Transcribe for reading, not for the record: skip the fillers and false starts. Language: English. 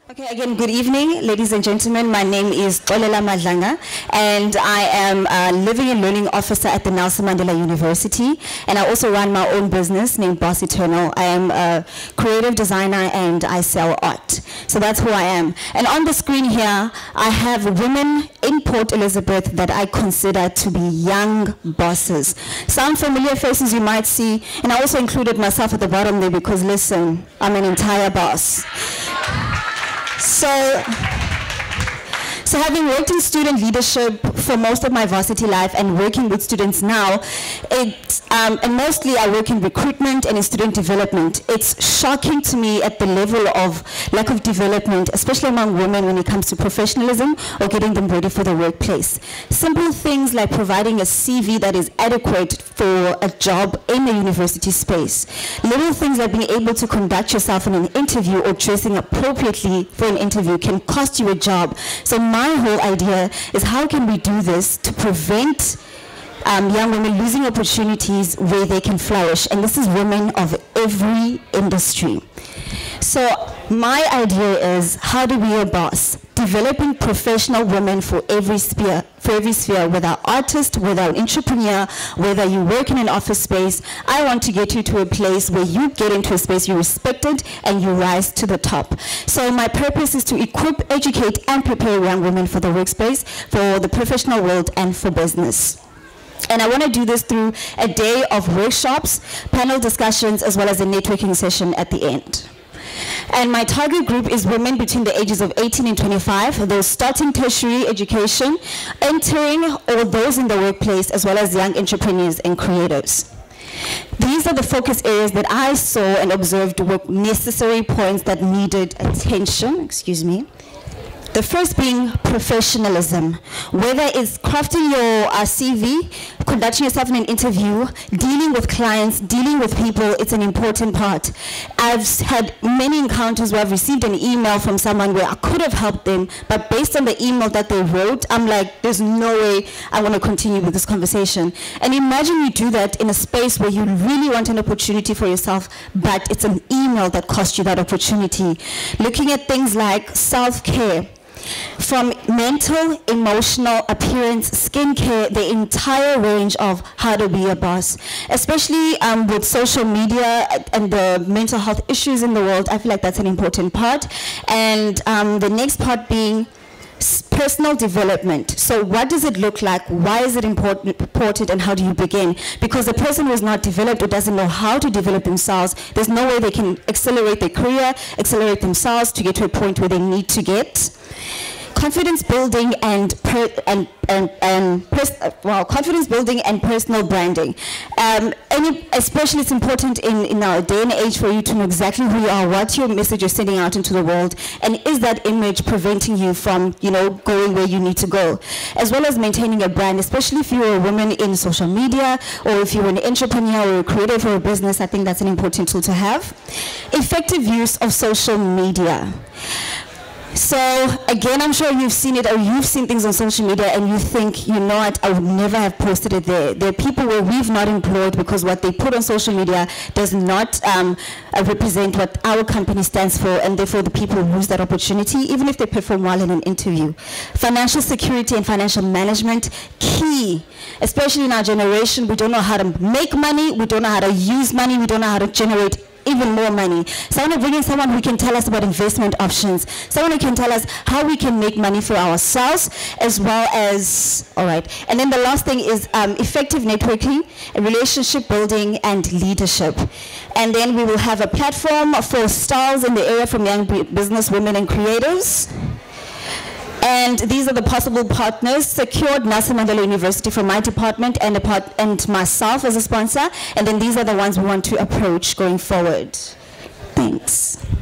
Okay, again, good evening, ladies and gentlemen. My name is Xolela Madlanga, and I am a Living and Learning Officer at the Nelson Mandela University, and I also run my own business named Boss Eternal. I am a creative designer, and I sell art. So that's who I am. And on the screen here, I have women in Port Elizabeth that I consider to be young bosses. Some familiar faces you might see, and I also included myself at the bottom there because, listen, I'm an entire boss. So having worked in student leadership for most of my varsity life and working with students now, and mostly I work in recruitment and in student development, it's shocking to me at the level of lack of development, especially among women when it comes to professionalism or getting them ready for the workplace. Simple things like providing a CV that is adequate for a job in the university space. Little things like being able to conduct yourself in an interview or dressing appropriately for an interview can cost you a job. So my whole idea is how can we do this to prevent young women losing opportunities where they can flourish, and this is women of every industry. So my idea is, how do we a boss? Developing professional women for every sphere, whether artist, whether an entrepreneur, whether you work in an office space. I want to get you to a place where you get into a space you're respected and you rise to the top. So my purpose is to equip, educate, and prepare young women for the workspace, for the professional world, and for business. And I want to do this through a day of workshops, panel discussions, as well as a networking session at the end. And my target group is women between the ages of 18 and 25, those starting tertiary education, entering, or those in the workplace, as well as young entrepreneurs and creators. These are the focus areas that I saw and observed were necessary points that needed attention. Excuse me. The first being professionalism. Whether it's crafting your CV, conducting yourself in an interview, dealing with clients, dealing with people, it's an important part. I've had many encounters where I've received an email from someone where I could have helped them, but based on the email that they wrote, I'm like, there's no way I want to continue with this conversation. And imagine you do that in a space where you really want an opportunity for yourself, but it's an email that cost you that opportunity. Looking at things like self-care, from mental, emotional, appearance, skincare, the entire range of how to be a boss. Especially with social media and the mental health issues in the world, I feel like that's an important part. And the next part being personal development. So what does it look like? Why is it important, and how do you begin? Because the person who is not developed or doesn't know how to develop themselves, there's no way they can accelerate their career, accelerate themselves to get to a point where they need to get. Confidence building and confidence building and personal branding. Especially it's important in our day and age for you to know exactly who you are, what your message you're sending out into the world, and is that image preventing you from, going where you need to go, as well as maintaining a brand, especially if you're a woman in social media or if you're an entrepreneur or a creator for a business. I think that's an important tool to have. Effective use of social media. So again, I'm sure you've seen it, or you've seen things on social media and you think, you know what, I would never have posted it there. There are people where we've not employed because what they put on social media does not represent what our company stands for, and therefore the people lose that opportunity, even if they perform well in an interview. Financial security and financial management, key. Especially in our generation, we don't know how to make money, we don't know how to use money, we don't know how to generate even more money. So I want to bring in someone who can tell us about investment options, someone who can tell us how we can make money for ourselves, as well as, all right. And then the last thing is effective networking, relationship building, and leadership. And then we will have a platform for stars in the area from young business women and creators. And these are the possible partners: secured Nelson Mandela University from my department and myself as a sponsor. And then these are the ones we want to approach going forward. Thanks.